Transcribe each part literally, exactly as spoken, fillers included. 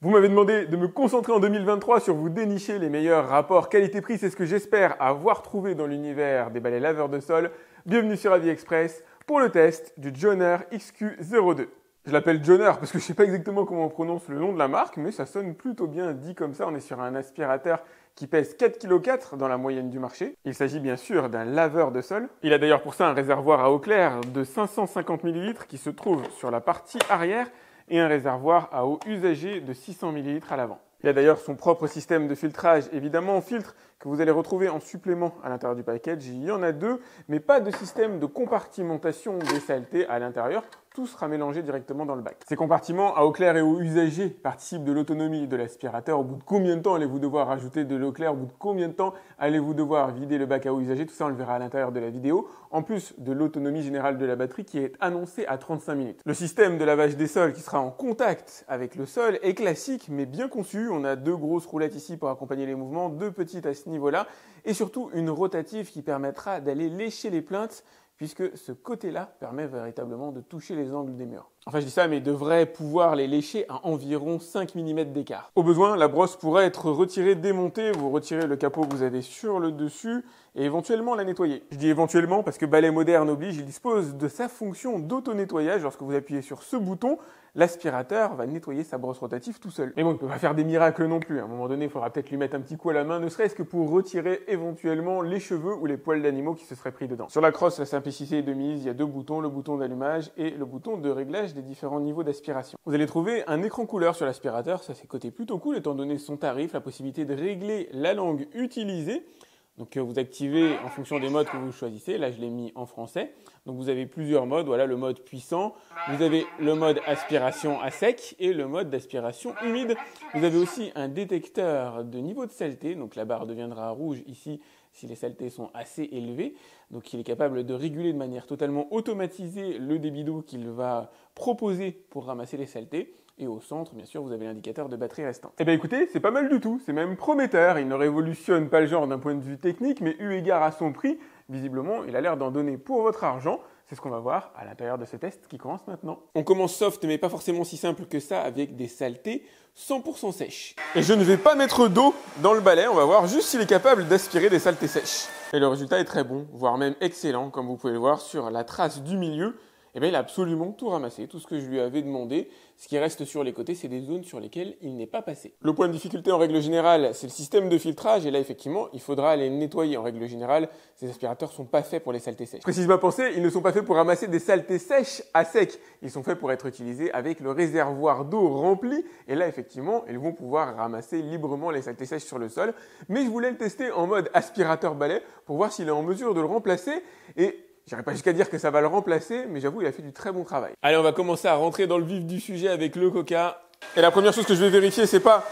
Vous m'avez demandé de me concentrer en deux mille vingt-trois sur vous dénicher les meilleurs rapports qualité-prix. C'est ce que j'espère avoir trouvé dans l'univers des balais laveurs de sol. Bienvenue sur AviExpress pour le test du Joner X Q zéro deux. Je l'appelle Joner parce que je ne sais pas exactement comment on prononce le nom de la marque, mais ça sonne plutôt bien dit comme ça. On est sur un aspirateur qui pèse quatre virgule quatre kilos dans la moyenne du marché. Il s'agit bien sûr d'un laveur de sol. Il a d'ailleurs pour ça un réservoir à eau claire de cinq cent cinquante millilitres qui se trouve sur la partie arrière et un réservoir à eau usagée de six cents millilitres à l'avant. Il a d'ailleurs son propre système de filtrage, évidemment, filtre que vous allez retrouver en supplément à l'intérieur du package. Il y en a deux, mais pas de système de compartimentation des saletés à l'intérieur. Tout sera mélangé directement dans le bac. Ces compartiments à eau claire et eau usagée participent de l'autonomie de l'aspirateur. Au bout de combien de temps allez-vous devoir rajouter de l'eau claire? Au bout de combien de temps allez-vous devoir vider le bac à eau usagée? Tout ça, on le verra à l'intérieur de la vidéo. En plus de l'autonomie générale de la batterie qui est annoncée à trente-cinq minutes. Le système de lavage des sols qui sera en contact avec le sol est classique mais bien conçu. On a deux grosses roulettes ici pour accompagner les mouvements, deux petites à ce niveau-là et surtout une rotative qui permettra d'aller lécher les plinthes puisque ce côté-là permet véritablement de toucher les angles des murs. Enfin, je dis ça, mais devrait pouvoir les lécher à environ cinq millimètres d'écart. Au besoin, la brosse pourrait être retirée, démontée. Vous retirez le capot que vous avez sur le dessus et éventuellement la nettoyer. Je dis éventuellement parce que balai moderne oblige, il dispose de sa fonction d'auto-nettoyage. Lorsque vous appuyez sur ce bouton, l'aspirateur va nettoyer sa brosse rotative tout seul. Mais bon, il ne peut pas faire des miracles non plus. À un moment donné, il faudra peut-être lui mettre un petit coup à la main, ne serait-ce que pour retirer éventuellement les cheveux ou les poils d'animaux qui se seraient pris dedans. Sur la crosse, la simplicité est de mise. Il y a deux boutons, le bouton d'allumage et le bouton de réglage des différents niveaux d'aspiration. Vous allez trouver un écran couleur sur l'aspirateur. Ça, c'est côté plutôt cool étant donné son tarif, la possibilité de régler la langue utilisée. Donc vous activez en fonction des modes que vous choisissez. Là, je l'ai mis en français. Donc vous avez plusieurs modes. Voilà le mode puissant. Vous avez le mode aspiration à sec et le mode d'aspiration humide. Vous avez aussi un détecteur de niveau de saleté. Donc la barre deviendra rouge ici si les saletés sont assez élevées. Donc il est capable de réguler de manière totalement automatisée le débit d'eau qu'il va proposer pour ramasser les saletés. Et au centre, bien sûr, vous avez l'indicateur de batterie restante. Eh bien écoutez, c'est pas mal du tout, c'est même prometteur. Il ne révolutionne pas le genre d'un point de vue technique, mais eu égard à son prix, visiblement, il a l'air d'en donner pour votre argent. C'est ce qu'on va voir à l'intérieur de ce test qui commence maintenant. On commence soft, mais pas forcément si simple que ça, avec des saletés cent pour cent sèches. Et je ne vais pas mettre d'eau dans le balai, on va voir juste s'il est capable d'aspirer des saletés sèches. Et le résultat est très bon, voire même excellent, comme vous pouvez le voir sur la trace du milieu. Eh bien, il a absolument tout ramassé, tout ce que je lui avais demandé. Ce qui reste sur les côtés, c'est des zones sur lesquelles il n'est pas passé. Le point de difficulté en règle générale, c'est le système de filtrage. Et là, effectivement, il faudra les nettoyer. En règle générale, ces aspirateurs ne sont pas faits pour les saletés sèches. Précise ma pensée, ils ne sont pas faits pour ramasser des saletés sèches à sec. Ils sont faits pour être utilisés avec le réservoir d'eau rempli. Et là, effectivement, ils vont pouvoir ramasser librement les saletés sèches sur le sol. Mais je voulais le tester en mode aspirateur balai pour voir s'il est en mesure de le remplacer. Et j'irai pas jusqu'à dire que ça va le remplacer, mais j'avoue, il a fait du très bon travail. Allez, on va commencer à rentrer dans le vif du sujet avec le coca. Et la première chose que je vais vérifier, c'est pas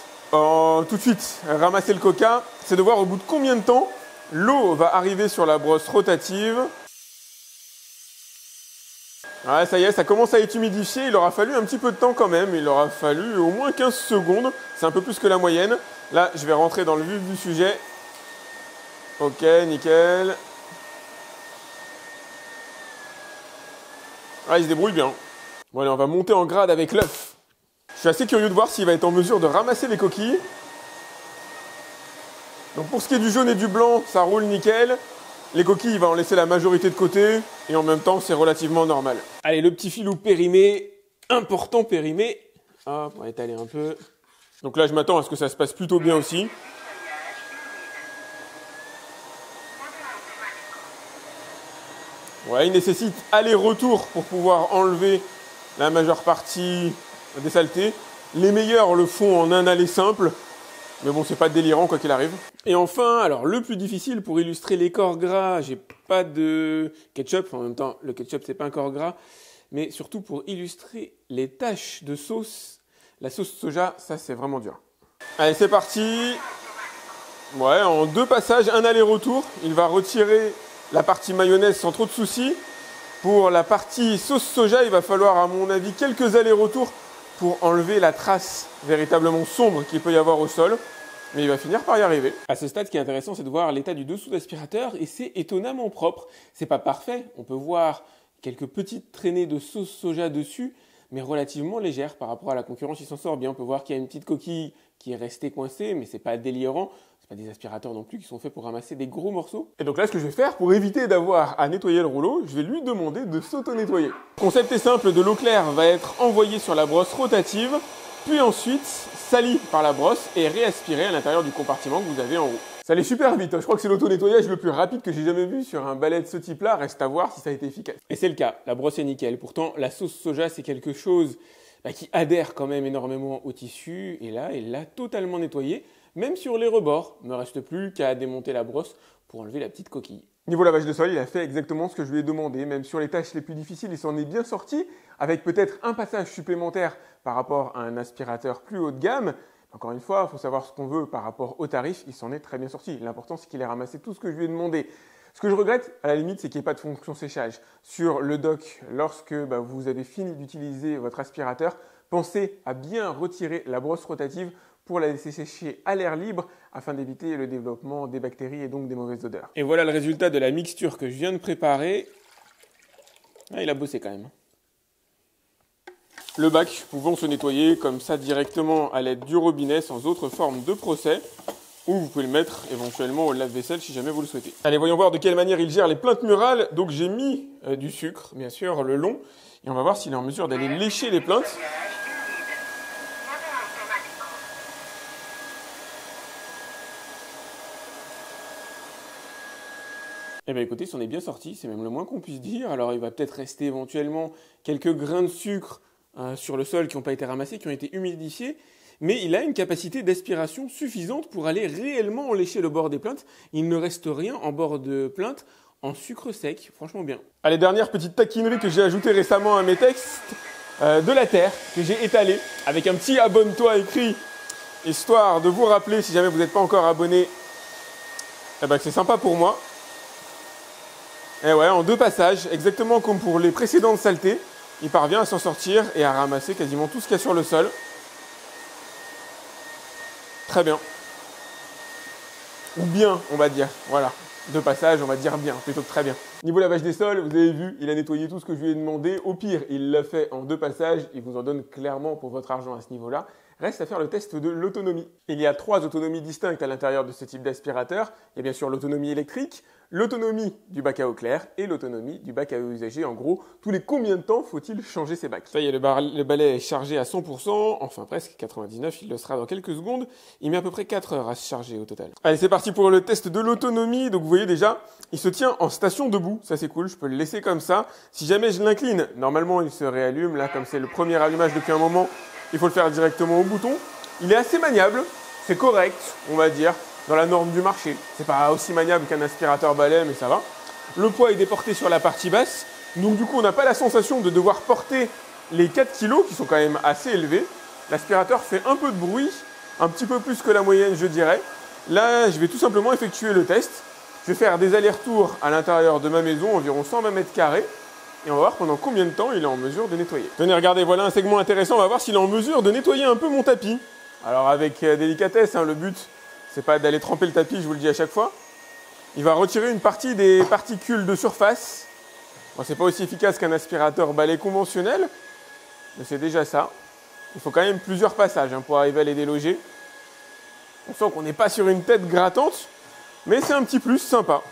euh, tout de suite ramasser le coca, c'est de voir au bout de combien de temps l'eau va arriver sur la brosse rotative. Ouais, ça y est, ça commence à être humidifié. Il aura fallu un petit peu de temps quand même. Il aura fallu au moins quinze secondes. C'est un peu plus que la moyenne. Là, je vais rentrer dans le vif du sujet. Ok, nickel. Ah, il se débrouille bien. Bon, allez, on va monter en grade avec l'œuf. Je suis assez curieux de voir s'il va être en mesure de ramasser les coquilles. Donc pour ce qui est du jaune et du blanc, ça roule nickel. Les coquilles, il va en laisser la majorité de côté. Et en même temps, c'est relativement normal. Allez, le petit filou périmé. Important périmé. Hop, on va étaler un peu. Donc là, je m'attends à ce que ça se passe plutôt bien aussi. Ouais, il nécessite aller-retour pour pouvoir enlever la majeure partie des saletés. Les meilleurs le font en un aller simple, mais bon, c'est pas délirant quoi qu'il arrive. Et enfin, alors le plus difficile pour illustrer les corps gras, j'ai pas de ketchup, enfin, en même temps, le ketchup c'est pas un corps gras, mais surtout pour illustrer les taches de sauce. La sauce soja, ça c'est vraiment dur. Allez, c'est parti. Ouais, en deux passages, un aller-retour, il va retirer la partie mayonnaise sans trop de soucis. Pour la partie sauce soja, il va falloir à mon avis quelques allers-retours pour enlever la trace véritablement sombre qu'il peut y avoir au sol. Mais il va finir par y arriver. À ce stade, ce qui est intéressant, c'est de voir l'état du dessous d'aspirateur et c'est étonnamment propre. C'est pas parfait, on peut voir quelques petites traînées de sauce soja dessus, mais relativement légère par rapport à la concurrence. Il s'en sort bien. On peut voir qu'il y a une petite coquille qui est restée coincée, mais c'est pas délirant. C'est pas des aspirateurs non plus qui sont faits pour ramasser des gros morceaux. Et donc là, ce que je vais faire, pour éviter d'avoir à nettoyer le rouleau, je vais lui demander de s'auto-nettoyer. Le concept est simple, de l'eau claire va être envoyée sur la brosse rotative, puis ensuite salie par la brosse et réaspirée à l'intérieur du compartiment que vous avez en haut. Ça allait super vite, je crois que c'est l'auto-nettoyage le plus rapide que j'ai jamais vu sur un balai de ce type-là, reste à voir si ça a été efficace. Et c'est le cas, la brosse est nickel. Pourtant, la sauce soja, c'est quelque chose bah, qui adhère quand même énormément au tissu, et là, elle l'a totalement nettoyé. Même sur les rebords, il ne me reste plus qu'à démonter la brosse pour enlever la petite coquille. Niveau lavage de sol, il a fait exactement ce que je lui ai demandé. Même sur les tâches les plus difficiles, il s'en est bien sorti, avec peut-être un passage supplémentaire par rapport à un aspirateur plus haut de gamme. Encore une fois, il faut savoir ce qu'on veut par rapport au tarif, il s'en est très bien sorti. L'important, c'est qu'il ait ramassé tout ce que je lui ai demandé. Ce que je regrette, à la limite, c'est qu'il n'y ait pas de fonction séchage. Sur le dock, lorsque bah, vous avez fini d'utiliser votre aspirateur, pensez à bien retirer la brosse rotative pour la laisser sécher à l'air libre afin d'éviter le développement des bactéries et donc des mauvaises odeurs. Et voilà le résultat de la mixture que je viens de préparer. Ah, il a bossé quand même. Le bac pouvant se nettoyer comme ça directement à l'aide du robinet sans autre forme de procès, ou vous pouvez le mettre éventuellement au lave-vaisselle si jamais vous le souhaitez. Allez, voyons voir de quelle manière il gère les plaintes murales. Donc j'ai mis euh, du sucre, bien sûr, le long, et on va voir s'il est en mesure d'aller lécher les plaintes. Eh bien écoutez, c'en est bien sorti, c'est même le moins qu'on puisse dire. Alors il va peut-être rester éventuellement quelques grains de sucre euh, sur le sol qui n'ont pas été ramassés, qui ont été humidifiés, mais il a une capacité d'aspiration suffisante pour aller réellement lécher le bord des plaintes. Il ne reste rien en bord de plainte en sucre sec, franchement bien. Allez, dernière petite taquinerie que j'ai ajoutée récemment à mes textes, euh, de la terre que j'ai étalée avec un petit abonne-toi écrit, histoire de vous rappeler si jamais vous n'êtes pas encore abonné, eh ben, que c'est sympa pour moi. Et ouais, en deux passages, exactement comme pour les précédentes saletés, il parvient à s'en sortir et à ramasser quasiment tout ce qu'il y a sur le sol. Très bien. Ou bien, on va dire. Voilà. Deux passages, on va dire bien, plutôt que très bien. Niveau lavage des sols, vous avez vu, il a nettoyé tout ce que je lui ai demandé. Au pire, il l'a fait en deux passages. Il vous en donne clairement pour votre argent à ce niveau-là. Reste à faire le test de l'autonomie. Il y a trois autonomies distinctes à l'intérieur de ce type d'aspirateur. Il y a bien sûr l'autonomie électrique, l'autonomie du bac à eau claire et l'autonomie du bac à eau usagé. En gros, tous les combien de temps faut-il changer ces bacs? Ça y est, le, bar- le balai est chargé à cent pour cent, enfin presque quatre-vingt-dix-neuf, il le sera dans quelques secondes. Il met à peu près quatre heures à se charger au total. Allez, c'est parti pour le test de l'autonomie. Donc vous voyez déjà, il se tient en station debout, ça c'est cool, je peux le laisser comme ça. Si jamais je l'incline, normalement il se réallume. Là, comme c'est le premier allumage depuis un moment, il faut le faire directement au bouton. Il est assez maniable, c'est correct, on va dire, dans la norme du marché. C'est pas aussi maniable qu'un aspirateur balai, mais ça va. Le poids est déporté sur la partie basse, donc du coup on n'a pas la sensation de devoir porter les quatre kilos qui sont quand même assez élevés. L'aspirateur fait un peu de bruit, un petit peu plus que la moyenne je dirais. Là je vais tout simplement effectuer le test. Je vais faire des allers-retours à l'intérieur de ma maison, environ cent vingt mètres carrés. Et on va voir pendant combien de temps il est en mesure de nettoyer. Tenez, regardez, voilà un segment intéressant. On va voir s'il est en mesure de nettoyer un peu mon tapis. Alors avec délicatesse, hein, le but, c'est pas d'aller tremper le tapis, je vous le dis à chaque fois. Il va retirer une partie des particules de surface. Bon, c'est pas aussi efficace qu'un aspirateur balai conventionnel, mais c'est déjà ça. Il faut quand même plusieurs passages hein, pour arriver à les déloger. On sent qu'on n'est pas sur une tête grattante, mais c'est un petit plus sympa.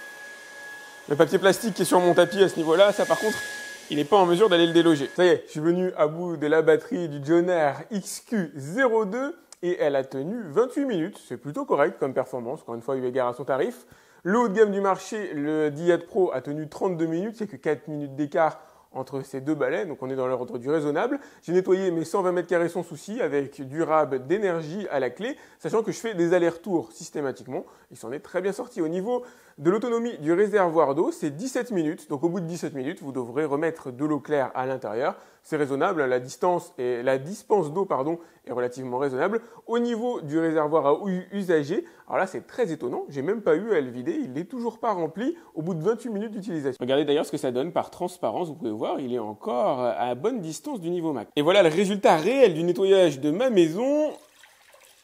Le papier plastique qui est sur mon tapis à ce niveau-là, ça par contre, il n'est pas en mesure d'aller le déloger. Ça y est, je suis venu à bout de la batterie du Joner X Q zéro deux et elle a tenu vingt-huit minutes. C'est plutôt correct comme performance, encore une fois, eu égard à son tarif. Le haut de gamme du marché, le Diad Pro, a tenu trente-deux minutes, c'est que quatre minutes d'écart entre ces deux balais, donc on est dans l'ordre du raisonnable. J'ai nettoyé mes cent vingt mètres carrés sans souci avec du rab d'énergie à la clé, sachant que je fais des allers-retours systématiquement. Il s'en est très bien sorti. Au niveau de l'autonomie du réservoir d'eau, c'est dix-sept minutes. Donc au bout de dix-sept minutes, vous devrez remettre de l'eau claire à l'intérieur. C'est raisonnable, la distance et la dispense d'eau pardon, est relativement raisonnable. Au niveau du réservoir à eau usagé, alors là c'est très étonnant, j'ai même pas eu à le vider, il n'est toujours pas rempli au bout de vingt-huit minutes d'utilisation. Regardez d'ailleurs ce que ça donne par transparence, vous pouvez voir, il est encore à bonne distance du niveau max. Et voilà le résultat réel du nettoyage de ma maison.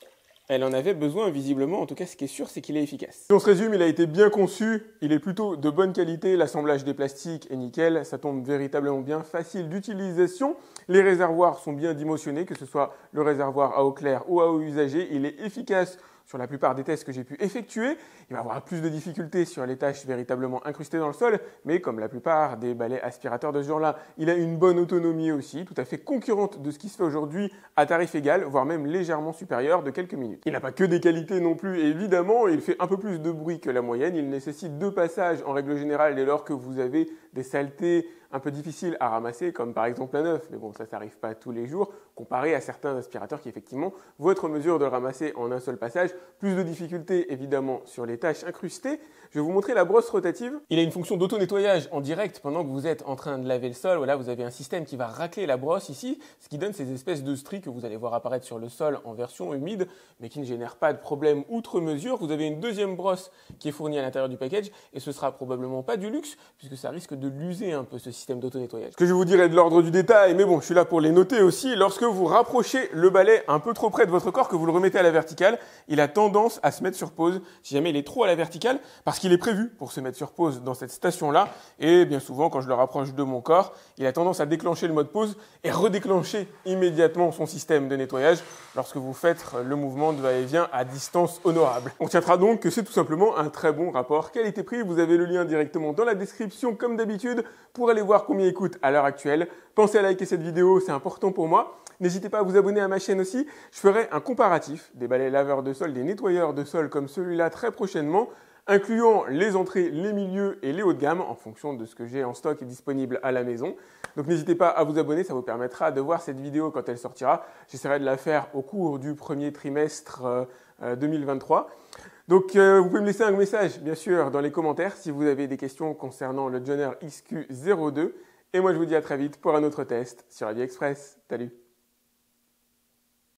Elle en avait besoin visiblement, en tout cas ce qui est sûr c'est qu'il est efficace. Si on se résume, il a été bien conçu, il est plutôt de bonne qualité, l'assemblage des plastiques est nickel, ça tombe véritablement bien, facile d'utilisation. Les réservoirs sont bien dimensionnés, que ce soit le réservoir à eau claire ou à eau usagée, il est efficace sur la plupart des tests que j'ai pu effectuer. Il va avoir plus de difficultés sur les tâches véritablement incrustées dans le sol, mais comme la plupart des balais aspirateurs de ce genre-là, il a une bonne autonomie aussi, tout à fait concurrente de ce qui se fait aujourd'hui à tarif égal, voire même légèrement supérieur de quelques minutes. Il n'a pas que des qualités non plus, évidemment, il fait un peu plus de bruit que la moyenne, il nécessite deux passages en règle générale dès lors que vous avez des saletés un peu difficiles à ramasser, comme par exemple un œuf, mais bon, ça, ça n'arrive pas tous les jours, comparé à certains aspirateurs qui, effectivement, vont être en mesure de le ramasser en un seul passage. Plus de difficultés, évidemment, sur les tâches incrustées. Je vais vous montrer la brosse rotative. Il a une fonction d'auto-nettoyage en direct pendant que vous êtes en train de laver le sol. Voilà, vous avez un système qui va racler la brosse ici, ce qui donne ces espèces de stries que vous allez voir apparaître sur le sol en version humide, mais qui ne génèrent pas de problème outre mesure. Vous avez une deuxième brosse qui est fournie à l'intérieur du package, et ce sera probablement pas du luxe, puisque ça risque de l'user un peu ce système d'auto-nettoyage. Ce que je vous dirai de l'ordre du détail, mais bon, je suis là pour les noter aussi. Lorsque vous rapprochez le balai un peu trop près de votre corps, que vous le remettez à la verticale, il a tendance à se mettre sur pause si jamais il est trop à la verticale, parce qu'il est prévu pour se mettre sur pause dans cette station-là. Et bien souvent, quand je le rapproche de mon corps, il a tendance à déclencher le mode pause et redéclencher immédiatement son système de nettoyage lorsque vous faites le mouvement de va-et-vient à distance honorable. On tiendra donc que c'est tout simplement un très bon rapport qualité-prix. Vous avez le lien directement dans la description comme d'habitude pour aller voir combien il coûte à l'heure actuelle. Pensez à liker cette vidéo, c'est important pour moi. N'hésitez pas à vous abonner à ma chaîne aussi. Je ferai un comparatif des balais laveurs de sol, des nettoyeurs de sol comme celui-là très prochainement, incluant les entrées, les milieux et les hauts de gamme en fonction de ce que j'ai en stock et disponible à la maison. Donc n'hésitez pas à vous abonner, ça vous permettra de voir cette vidéo quand elle sortira. J'essaierai de la faire au cours du premier trimestre euh, deux mille vingt-trois. Donc euh, vous pouvez me laisser un message bien sûr dans les commentaires si vous avez des questions concernant le Joner X Q zéro deux. Et moi je vous dis à très vite pour un autre test sur AviExpress. Salut!